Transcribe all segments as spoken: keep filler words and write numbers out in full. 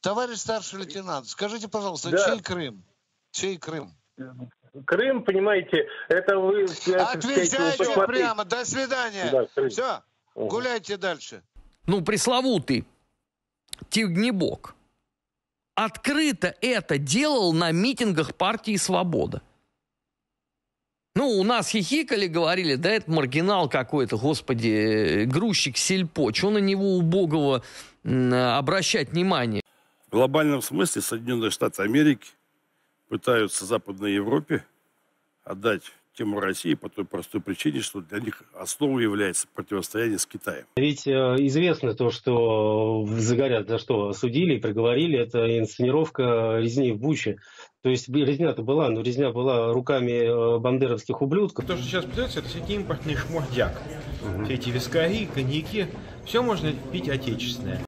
Товарищ старший лейтенант, скажите, пожалуйста, Да. чей Крым? Чей Крым? Крым, понимаете, это вы... Отвечайте сказать, прямо, до свидания. Да, все, угу. Гуляйте дальше. Ну, пресловутый Тягнебок открыто это делал на митингах партии «Свобода». Ну, у нас хихикали, говорили, да это маргинал какой-то, господи, грузчик сельпо, что на него убогого обращать внимание? В глобальном смысле Соединенные Штаты Америки пытаются Западной Европе отдать тему России по той простой причине, что для них основой является противостояние с Китаем. Ведь известно то, что Загорят за что судили и приговорили, это инсценировка резни в Буче. То есть резня-то была, но резня была руками бандеровских ублюдков. То, что сейчас придется, это всякий импортный шмурдяк. Угу. Все эти вискари, коньяки, все можно пить отечественное.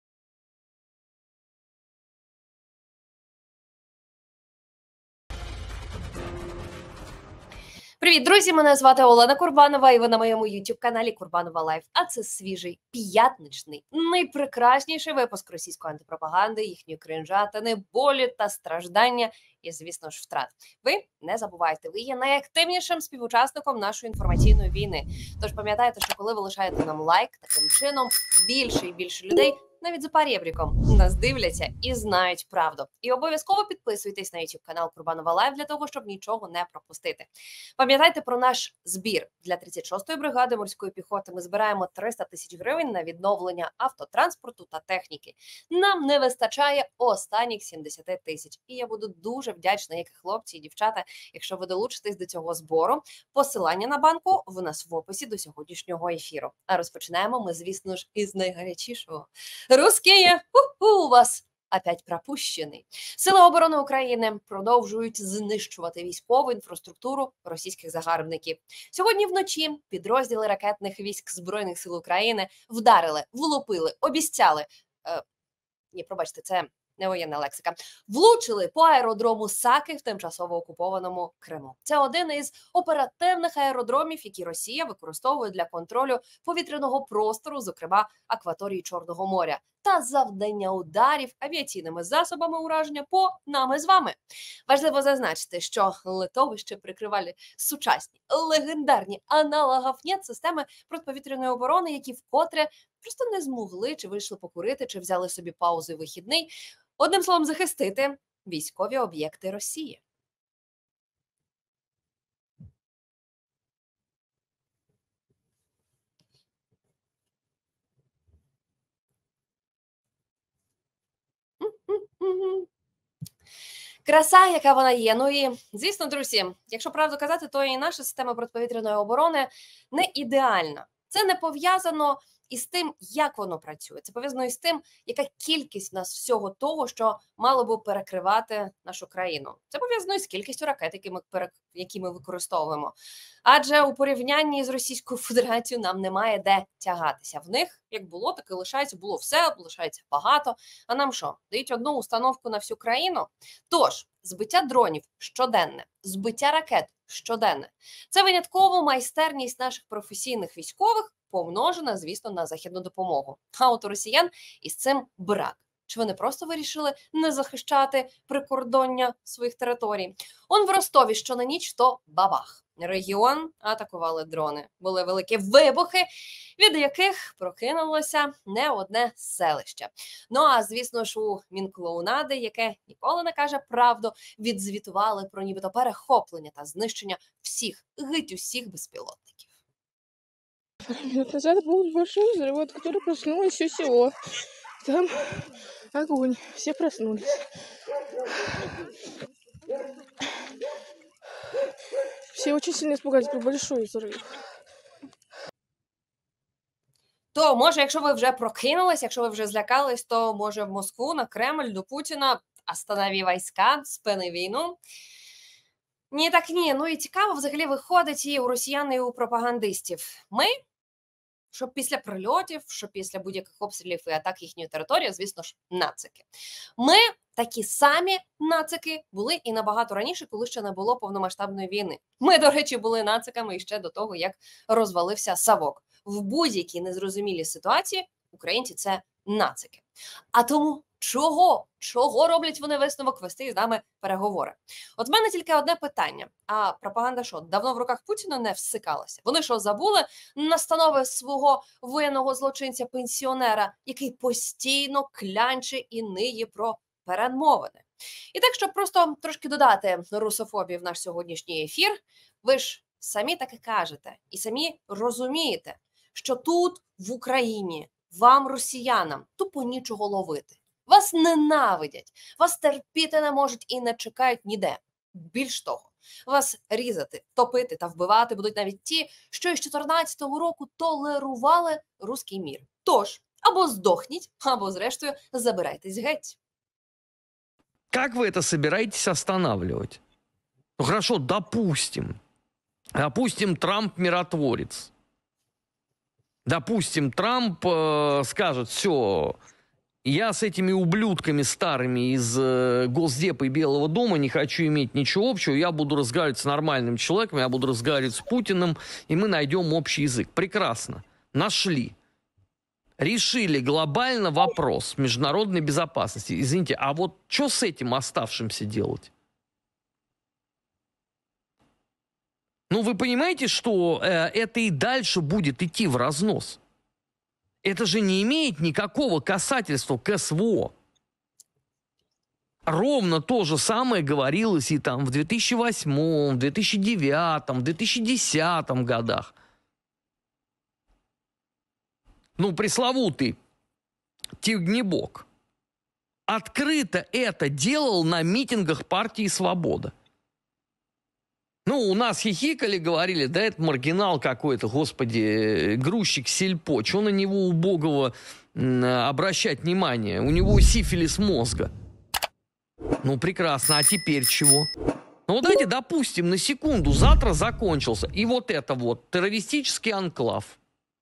Привіт, друзі! Мене звати Олена Курбанова, і ви на моєму ютуб-каналі Курбанова Лайф. А це свіжий, п'ятничний, найпрекрасніший випуск російської антипропаганди, їхньої кринжа та неболі та страждання і, звісно ж, втрат. Ви не забувайте, ви є найактивнішим співучасником нашої інформаційної війни. Тож пам'ятайте, що коли ви лишаєте нам лайк, таким чином більше і більше людей навіть за парєбріком нас дивляться і знають правду. І обов'язково підписуйтесь на YouTube канал Курбанова Лайв для того, щоб нічого не пропустити. Пам'ятайте про наш збір. Для тридцять шостої бригади морської піхоти ми збираємо триста тисяч гривень на відновлення автотранспорту та техніки. Нам не вистачає останніх сімдесят тисяч. І я буду дуже вдячна, як і хлопці і дівчата, якщо ви долучитесь до цього збору. Посилання на банку в нас в описі до сьогоднішнього ефіру. А розпочинаємо ми, звісно ж, із найгарячішого. Русские, у вас опять пропущений. Сили оборони України продовжують знищувати військову інфраструктуру російських загарбників. Сьогодні вночі підрозділи ракетних військ Збройних сил України вдарили, влупили, обіцяли. Е, ні, пробачте, це не воєнна лексика. Влучили по аеродрому Саки в тимчасово окупованому Криму. Це один із оперативних аеродромів, які Росія використовує для контролю повітряного простору, зокрема акваторії Чорного моря, та завдання ударів авіаційними засобами ураження по нами з вами. Важливо зазначити, що литовище прикривали сучасні, легендарні аналогавнєт системи протиповітряної оборони, які вкотре просто не змогли, чи вийшли покурити, чи взяли собі паузу і вихідний, одним словом, захистити військові об'єкти Росії. Краса, яка вона є. Ну і, звісно, друзі, якщо правду казати, то і наша система протиповітряної оборони не ідеальна. Це не пов'язано із тим, як воно працює. Це пов'язано із тим, яка кількість в нас всього того, що мало би перекривати нашу країну. Це пов'язано із кількістю ракет, які ми, перек... які ми використовуємо. Адже у порівнянні з Російською Федерацією нам немає де тягатися. В них, як було, так і лишається. Було все, лишається багато. А нам що? Дають одну установку на всю країну? Тож, збиття дронів щоденне, збиття ракет щоденне. Це винятково майстерність наших професійних військових, помножена, звісно, на західну допомогу. А от у росіян із цим брак. Чи вони просто вирішили не захищати прикордоння своїх територій? Он в Ростові, що на ніч, то бабах. Регіон атакували дрони. Були великі вибухи, від яких прокинулося не одне селище. Ну, а, звісно ж, у Мінклоунади, яке ніколи не каже правду, відзвітували про нібито перехоплення та знищення всіх, геть усіх безпілотників. Минут назад был большой взрыв, от которого проснулось все село. Там огонь, все проснулись. Все очень сильно испугались, был большой взрыв. То, може, якщо ви вже прокинулись, якщо ви вже злякались, то, може, в Москву, на Кремль, до Путіна, останови війська, спини війну. Ні, так ні. Ну і цікаво взагалі виходить і у росіян, і у пропагандистів. Ми, щоб після прильотів, щоб після будь-яких обстрілів і атак їхньої території, звісно ж, нацики. Ми такі самі нацики були і набагато раніше, коли ще не було повномасштабної війни. Ми, до речі, були нациками іще до того, як розвалився Савок. В будь-якій незрозумілій ситуації українці це нацики. А тому чого? Чого роблять вони висновок вести з нами переговори? От в мене тільки одне питання. А пропаганда що, давно в руках Путіна не всикалася? Вони що, забули настанови свого воєнного злочинця-пенсіонера, який постійно клянче і ниє про перемовини? І так, щоб просто трошки додати русофобії в наш сьогоднішній ефір, ви ж самі так і кажете, і самі розумієте, що тут, в Україні, вам, росіянам, тупо нічого ловити. Вас ненавидять, вас терпіти не можуть і не чекають ніде. Більш того, вас різати, топити та вбивати будуть навіть ті, що із чотирнадцятого року толерували руський мір. Тож, або здохніть, або, зрештою, забирайтесь геть. Как вы это собираетесь останавливать? Ну хорошо, допустим. Допустим, Трамп миротворец. Допустим, Трамп э, скажет, все, я с этими ублюдками старыми из э, Госдепа и Белого дома не хочу иметь ничего общего, я буду разговаривать с нормальным человеком, я буду разговаривать с Путиным, и мы найдем общий язык. Прекрасно. Нашли. Решили глобально вопрос международной безопасности. Извините, а вот что с этим оставшимся делать? Ну, вы понимаете, что э, это и дальше будет идти в разнос? Это же не имеет никакого касательства к СВО. Ровно то же самое говорилось и там в две тысячи восьмом, две тысячи девятом, две тысячи десятом годах. Ну, пресловутый Тягнебок открыто это делал на митингах партии «Свобода». Ну, у нас хихикали, говорили, да это маргинал какой-то, господи, грузчик сельпо, что на него убогого обращать внимание? У него сифилис мозга. Ну, прекрасно, а теперь чего? Ну, вот давайте допустим, на секунду, завтра закончился, и вот это вот, террористический анклав.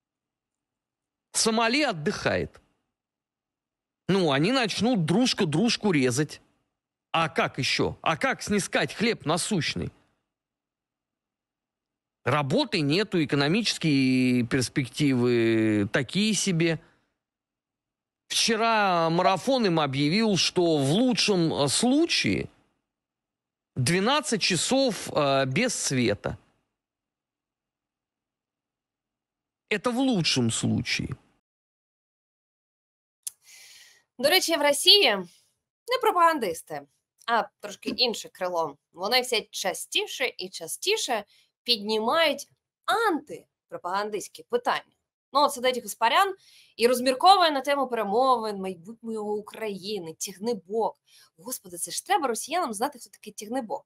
Сомали отдыхает. Ну, они начнут дружку дружку резать. А как еще? А как снискать хлеб насущный? Работы нету, экономические перспективы такие себе. Вчера марафон им объявил, что в лучшем случае двенадцать часов э, без света. Это в лучшем случае. До речі, в Росії не пропагандисти, а трошки інше крило. Вони все частіше і частіше піднімають антипропагандистські питання. Ну, от сидить Гаспарян і розмірковує на тему перемовин майбутньої України, Тягнебок. Господи, це ж треба росіянам знати, хто такий Тягнебок.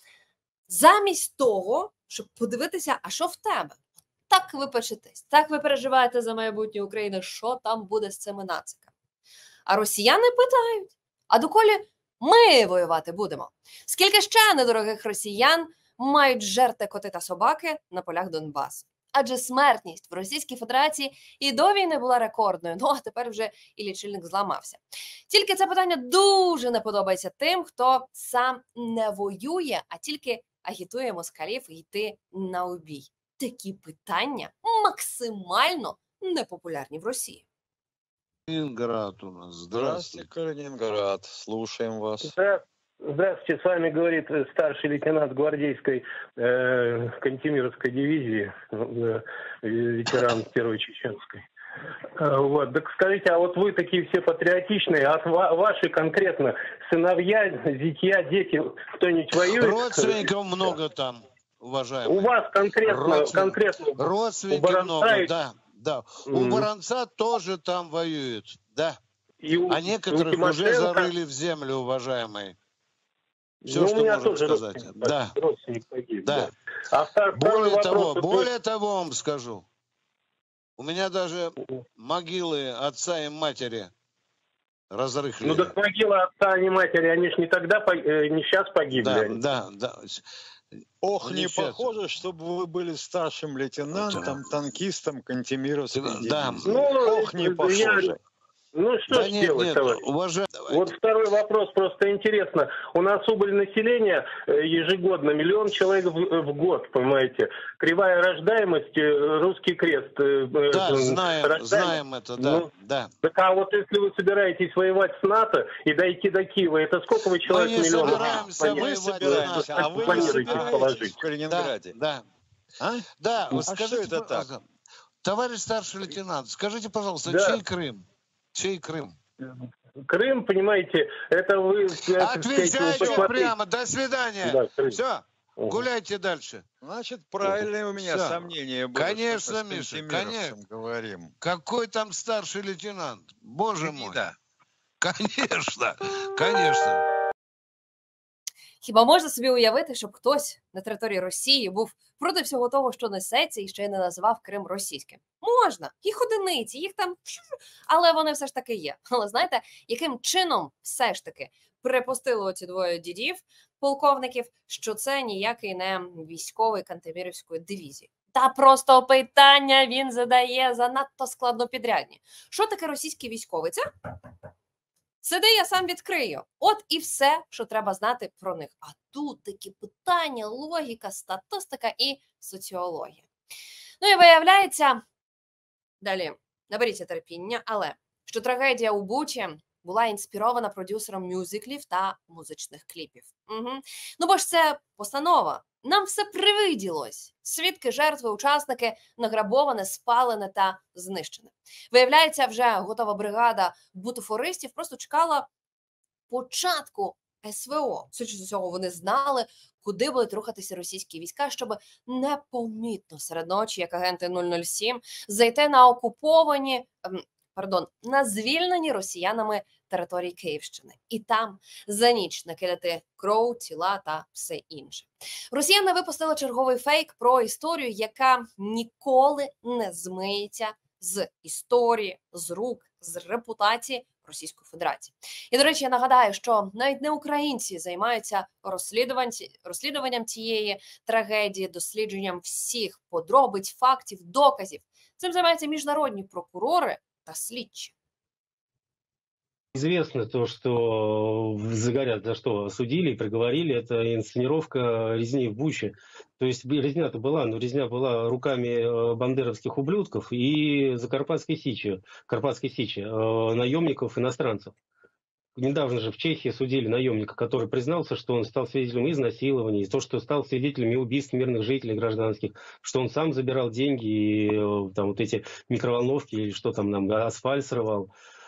Замість того, щоб подивитися, а що в тебе? Так ви печетесь, так ви переживаєте за майбутнє України, що там буде з цими нациками. А росіяни питають, а доколі ми воювати будемо? Скільки ще недорогих росіян мають жерти коти та собаки на полях Донбасу? Адже смертність в Російській Федерації і до війни була рекордною, ну а тепер вже і лічильник зламався. Тільки це питання дуже не подобається тим, хто сам не воює, а тільки агітує москалів йти на убій. Такі питання максимально непопулярні в Росії. Калининград у нас. Здравствуйте, Калининград. Слушаем вас. Здравствуйте, с вами говорит старший лейтенант гвардейской э, Кантемировской дивизии, э, ветеран Первой Чеченской. Э, вот, так скажите, а вот вы такие все патриотичные, а ва- ваши конкретно сыновья, зятья, дети, кто-нибудь воюет? Родственников много там, уважаемые. У вас конкретно, Родственник- конкретно Родственники много, и- да. Да. Мгм. У Баранца тоже там воюют, да. и у, А некоторых у уже Тимошенко- зарыли в землю, уважаемые. Все, Ну, у что меня можем тоже сказать. родственник, Да, родственник погиб. да. А втор- второй Более вопрос, того, вот вы- более того вам скажу. У меня даже могилы отца и матери разрыхлили. Ну так могила отца, а не матери, они ж не тогда, по- э, не сейчас погибли. Да, да, да. Ох, не Замечательно. похоже, чтобы вы были старшим лейтенантом, танкистом Кантемировской Да. дивизии. Ну, Ох, не я- похоже. Ну что Да ж нет, делать, нет, товарищ? уважаемый. Вот второй вопрос, просто интересно. У нас убыль населения э, ежегодно миллион человек в, в год, понимаете. Кривая рождаемости, э, русский крест. э, э, Да, э, знаем, рождаемость. знаем это, да, Ну, да. так а вот если вы собираетесь воевать с НАТО и дойти до Киева, это сколько вы Мы человек не миллионов? собираемся А вы воевать с собираетесь, НАТО. а вы не планируете собираетесь положить? в Да, Калининграде? да, А? да. Вот А что скажите, это так? пожалуйста, товарищ старший лейтенант, скажите, пожалуйста, Да. чей Крым? Чей Крым? Крым, понимаете, это вы, так сказать, Отвечайте посмотрите. прямо, до свидания. Да, Крым. Все, Мгм. гуляйте дальше. Значит, правильные у меня Всё. сомнения были, Конечно, что мы с Миша, кантемировцем говорим. Какой там старший лейтенант? Боже мой. Гнида. Конечно, конечно. Хіба можна собі уявити, щоб хтось на території Росії був проти всього того, що несеться, і ще й не називав Крим російським? Можна. Їх одиниці, їх там... Але вони все ж таки є. Але знаєте, яким чином все ж таки припустили оці двоє дідів, полковників, що це ніякий не військовий Кантемірівської дивізії? Та просто питання він задає занадто складнопідрядні. Що таке російський військовий? Це... Сиди, я сам відкрию. От і все, що треба знати про них. А тут такі питання, логіка, статистика і соціологія. Ну і виявляється, далі, наберіться терпіння, але що трагедія у Бучі була інспірована продюсером мюзиклів та музичних кліпів. Угу. Ну бо ж це постанова. Нам все привиділось. Свідки, жертви, учасники, награбоване, спалене та знищене. Виявляється, вже готова бригада бутафористів просто чекала початку ес ве о. Судячи з цього, вони знали, куди будуть рухатися російські війська, щоб непомітно серед ночі, як агенти нуль нуль сім, зайти на окуповані, пардон, на звільнені росіянами території Київщини. І там за ніч накидати кров, тіла та все інше. Росіяни випустили черговий фейк про історію, яка ніколи не змиється з історії, з рук, з репутації Російської Федерації. І, до речі, я нагадаю, що навіть не українці займаються розслідуванням цієї трагедії, дослідженням всіх подробиць, фактів, доказів. Цим займаються міжнародні прокурори та слідчі. Известно то, что Загорят за что осудили и приговорили, это инсценировка резни в Буче. То есть резня-то была, но резня была руками бандеровских ублюдков и Закарпатской Сичи, Карпатской Сичи, наемников иностранцев. Недавно же в Чехии судили наемника, который признался, что он стал свидетелем изнасилований, то, что стал свидетелем убийств мирных жителей гражданских, что он сам забирал деньги и там вот эти микроволновки или что там нам, асфальт срывал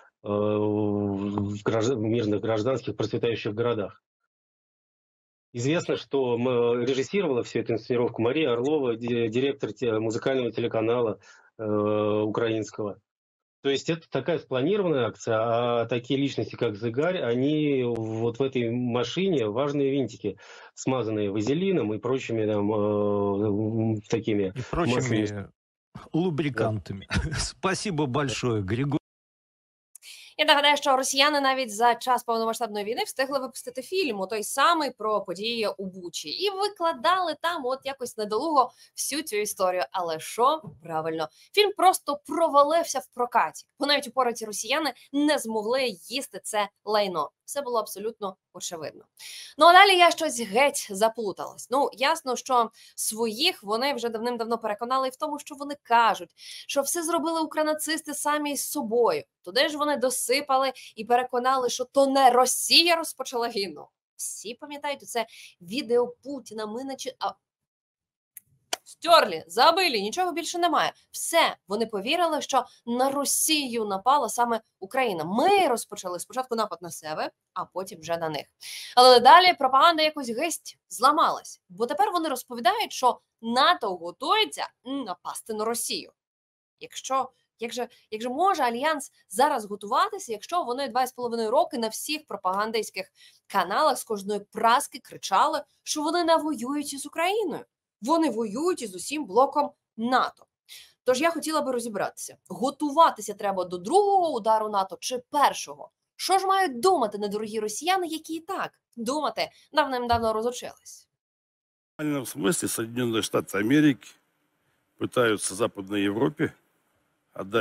в мирных гражданских процветающих городах. Известно, что режиссировала всю эту инсценировку Мария Орлова, директор музыкального телеканала э, украинского. То есть это такая спланированная акция, а такие личности, как Зыгарь, они вот в этой машине важные винтики, смазанные вазелином и прочими там э, такими... И прочими массами... лубрикантами. Да. Спасибо большое, Григорий. Я нагадаю, що росіяни навіть за час повномасштабної війни встигли випустити фільм, той самий про події у Бучі. І викладали там от якось недолуго всю цю історію. Але що? Правильно, фільм просто провалився в прокаті. Бо навіть упораті росіяни не змогли їсти це лайно. Все було абсолютно очевидно. Ну, а далі я щось геть заплуталась. Ну, ясно, що своїх вони вже давним-давно переконали в тому, що вони кажуть, що все зробили укранацисти самі з собою. Туди ж вони досипали і переконали, що то не Росія розпочала війну. Всі пам'ятають це відео Путіна, ми наче... А... Стерлі, забили, нічого більше немає. Все, вони повірили, що на Росію напала саме Україна. Ми розпочали спочатку напад на себе, а потім вже на них. Але далі пропаганда якось геть зламалась. Бо тепер вони розповідають, що НАТО готується напасти на Росію. Якщо, як же, як же може Альянс зараз готуватися, якщо вони два з половиною роки на всіх пропагандистських каналах з кожної праски кричали, що вони не воюють із Україною? Вони воюють із усім блоком НАТО. Тож я хотіла би розібратися, готуватися треба до другого удару НАТО чи першого? Що ж мають думати недорогі росіяни, які і так думати давним-давно розучились? В реальном смысле Соединенные Штаты Америки пытаются Западной Европе отдать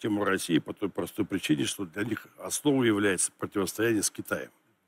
тему России по той простой причине, что для них основой является противостояние с Китаем.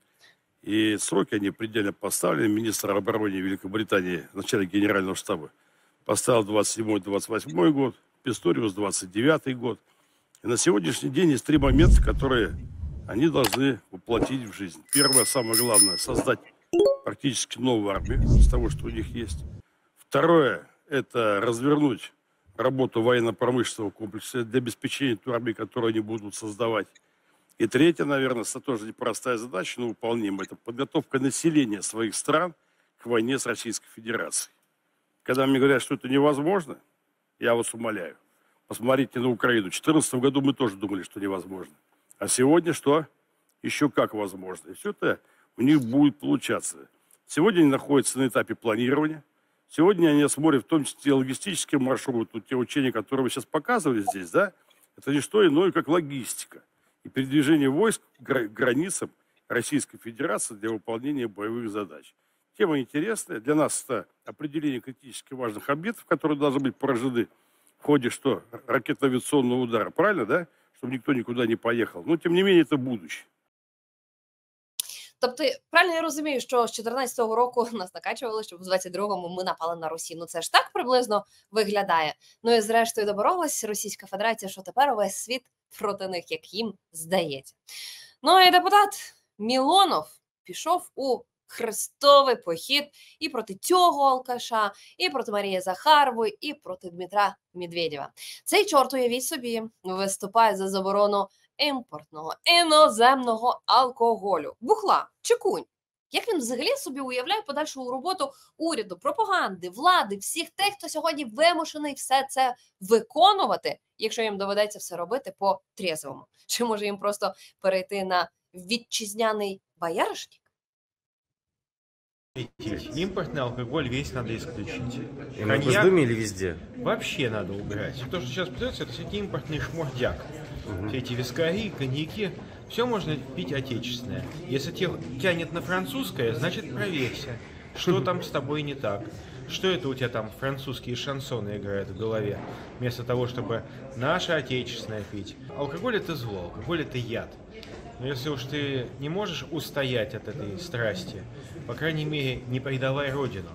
И сроки они предельно поставлены. Министр обороны Великобритании, начальник генерального штаба, поставил двадцать седьмой — двадцать восьмой год, Писториус двадцать девятый год. И на сегодняшний день есть три момента, которые они должны воплотить в жизнь. Первое, самое главное, создать практически новую армию из того, что у них есть. Второе, это развернуть работу военно-промышленного комплекса для обеспечения той армии, которую они будут создавать. И третье, наверное, это тоже непростая задача, но выполнимая, это подготовка населения своих стран к войне с Российской Федерацией. Когда мне говорят, что это невозможно, я вас умоляю, посмотрите на Украину. В две тысячи четырнадцатом году мы тоже думали, что невозможно. А сегодня что? Еще как возможно. И все это у них будет получаться. Сегодня они находятся на этапе планирования. Сегодня они осмотрят в том числе логистический маршрут. Вот те учения, которые вы сейчас показывали здесь, да, это не что иное, как логистика. И передвижение войск к границам Российской Федерации для выполнения боевых задач. Тема интересная. Для нас это определение критически важных объектов, которые должны быть поражены в ходе что? Ракетно-авиационного удара. Правильно, да? Чтобы никто никуда не поехал. Но, тем не менее, это будущее. Тобто, правильно я розумію, що з чотирнадцятого року нас накачували, щоб в двадцять другому ми напали на Росію. Ну це ж так приблизно виглядає. Ну і зрештою доборолась Російська Федерація, що тепер увесь світ проти них, як їм здається. Ну і депутат Мілонов пішов у хрестовий похід і проти цього алкаша, і проти Марії Захарової, і проти Дмитра Медведєва. Цей чорт, уявіть собі, виступає за заборону імпортного, іноземного алкоголю, бухла, чекунь. Як він взагалі собі уявляє подальшу роботу уряду, пропаганди, влади, всіх тих, хто сьогодні вимушений все це виконувати, якщо їм доведеться все робити по-трезвому? Чи може їм просто перейти на вітчизняний бояришник? Импортный алкоголь весь надо исключить. И на Госдуме или везде? Вообще надо убирать. То, что сейчас придется, это все эти импортный шмурдяк. Угу. Все эти вискари, коньяки. Все можно пить отечественное. Если тебя тянет на французское, значит проверься, что там с тобой не так. Что это у тебя там французские шансоны играют в голове, вместо того, чтобы наше отечественное пить. Алкоголь это зло, алкоголь это яд. Но если уж ты не можешь устоять от этой страсти, по крайней мере, не предавай родину.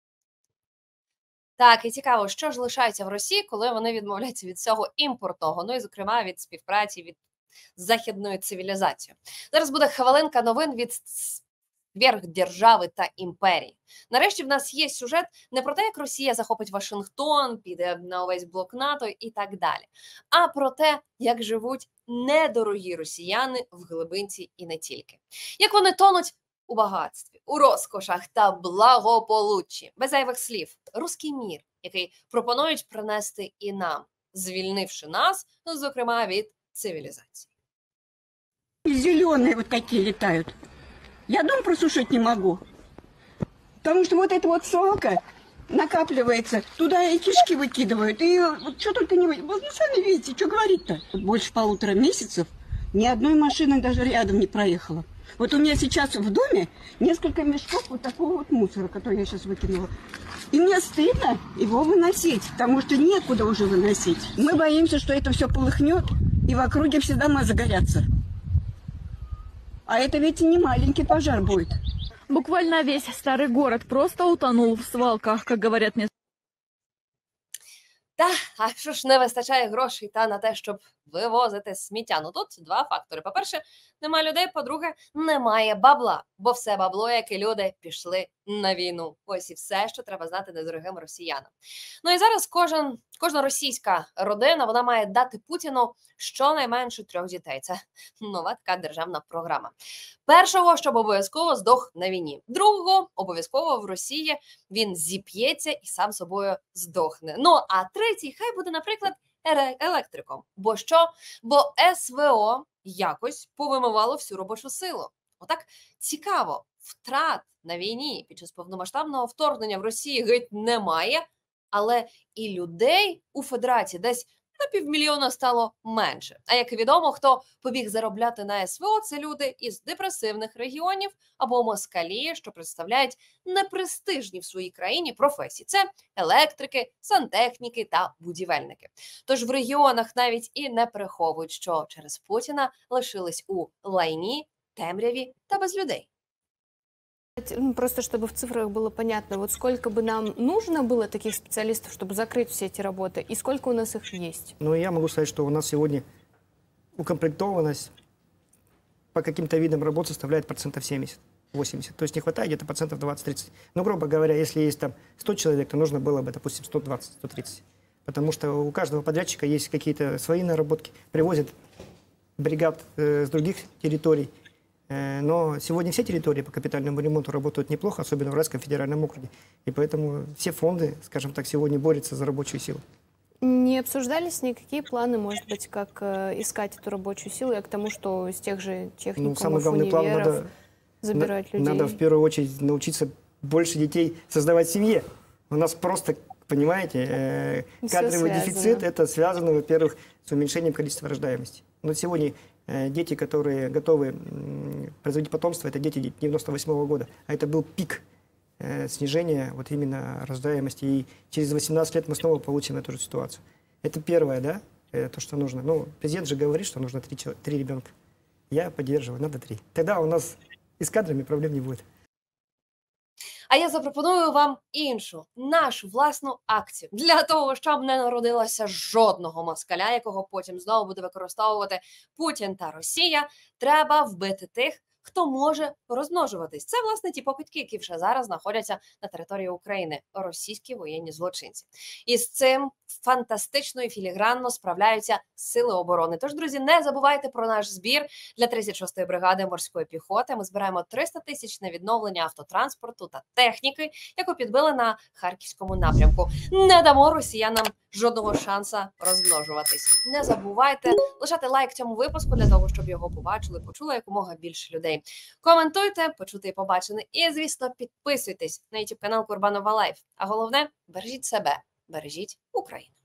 Так, і цікаво, що ж лишається в Росії, коли вони відмовляються від всього імпортного, ну і, зокрема, від співпраці, від західної цивілізації. Зараз буде хвилинка новин від сверхдержави та імперії. Нарешті в нас є сюжет не про те, як Росія захопить Вашингтон, піде на увесь блок НАТО і так далі, а про те, як живуть недорогі росіяни в глибинці і не тільки. Як вони тонуть у багатстві, у розкошах та благополуччі. Без зайвих слів. Руський мір, який пропонують принести і нам, звільнивши нас, зокрема, від цивілізації. Зеленые вот какие летают. Я дом просушить не могу. Потому что вот эта вот свалка накапливается, туда и кишки выкидывают. И вот что только не... Вы сами видите, что говорить-то? Больше полутора месяцев ни одной машины даже рядом не проехала. Вот у меня сейчас в доме несколько мешков вот такого вот мусора, который я сейчас выкинула. И мне стыдно его выносить, потому что некуда уже выносить. Мы боимся, что это все полыхнет, и в округе все дома загорятся. А это ведь и не маленький пожар будет. Буквально весь старый город просто утонул в свалках, как говорят мне. Та, а що ж не вистачає грошей та на те, щоб вивозити сміття? Ну тут два фактори. По-перше, немає людей, по-друге, немає бабла, бо все бабло, як і люди, пішли на війну. Ось і все, що треба знати недорогим росіянам. Ну і зараз кожен, кожна російська родина, вона має дати Путіну щонайменше трьох дітей. Це нова така державна програма. Першого, щоб обов'язково здох на війні. Другого, обов'язково в Росії він зіп'ється і сам собою здохне. Ну, а третій, хай буде, наприклад, електриком. Бо що? Бо ес ве о якось повимивало всю робочу силу. Отак цікаво, втрат на війні під час повномасштабного вторгнення в Росії геть немає, але і людей у Федерації десь на півмільйона стало менше. А як відомо, хто побіг заробляти на СВО, це люди із депресивних регіонів або москалі, що представляють непрестижні в своїй країні професії. Це електрики, сантехніки та будівельники. Тож в регіонах навіть і не приховують, що через Путіна лишились у лайні, темряві та без людей. Просто чтобы в цифрах было понятно, вот сколько бы нам нужно было таких специалистов, чтобы закрыть все эти работы, и сколько у нас их есть? Ну, я могу сказать, что у нас сегодня укомплектованность по каким-то видам работ составляет процентов семьдесят-восемьдесят. То есть не хватает где-то процентов двадцать-тридцать. Но, грубо говоря, если есть там сто человек, то нужно было бы, допустим, сто двадцать - сто тридцать. Потому что у каждого подрядчика есть какие-то свои наработки, привозят бригад э, с других территорий. Но сегодня все территории по капитальному ремонту работают неплохо, особенно в Уральском федеральном округе. И поэтому все фонды, скажем так, сегодня борются за рабочую силу. Не обсуждались никакие планы, может быть, как э, искать эту рабочую силу? Я к тому, что из тех же техникумов, ну, самый главный план надо, забирать людей. Надо в первую очередь научиться больше детей создавать в семье. У нас просто, понимаете, э, кадровый дефицит, это связано, во-первых, с уменьшением количества рождаемости. Но сегодня дети, которые готовы производить потомство, это дети девяносто восьмого года. А это был пик э, снижения вот именно рождаемости. И через восемнадцать лет мы снова получим эту же ситуацию. Это первое, да, э, то, что нужно. Ну, президент же говорит, что нужно три, три ребенка. Я поддерживаю, надо три. Тогда у нас и с кадрами проблем не будет. А я запропоную вам іншу, нашу власну акцію. Для того, щоб не народилося жодного москаля, якого потім знову буде використовувати Путін та Росія, треба вбити тих, хто може розмножуватись. Це, власне, ті покидьки, які вже зараз знаходяться на території України, російські воєнні злочинці. І з цим фантастично і філігранно справляються сили оборони. Тож, друзі, не забувайте про наш збір для тридцять шостої бригади морської піхоти. Ми збираємо триста тисяч на відновлення автотранспорту та техніки, яку підбили на Харківському напрямку. Не дамо росіянам жодного шанса розмножуватись. Не забувайте лишати лайк цьому випуску для того, щоб його побачили, почули якомога більше людей. Коментуйте, почути і побачене. І, звісно, підписуйтесь на ютуб канал Курбанова Лайф. А головне, бережіть себе, бережіть Україну.